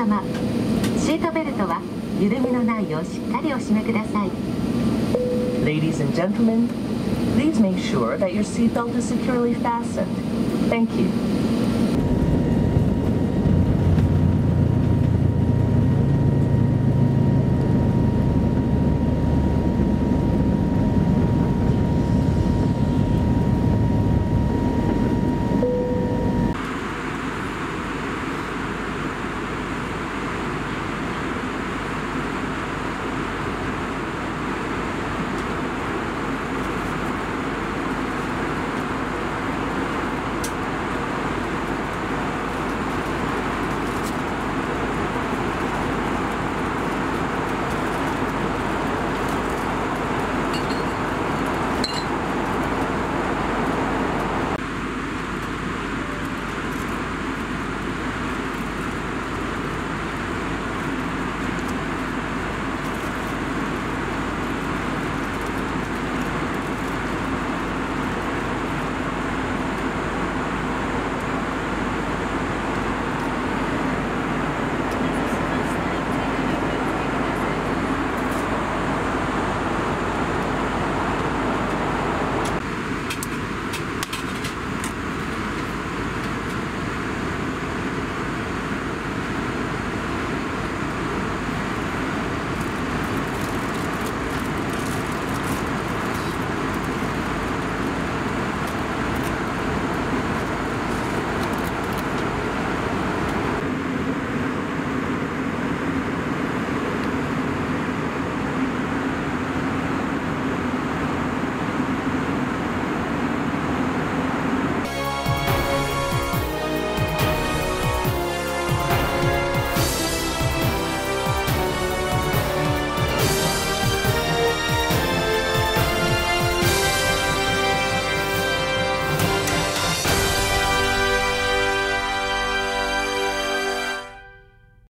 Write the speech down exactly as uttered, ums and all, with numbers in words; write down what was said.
様、シートベルトは緩みのないようしっかりお締めください。 Ladies and gentlemen, please make sure that your seatbelt is securely fastened. Thank you.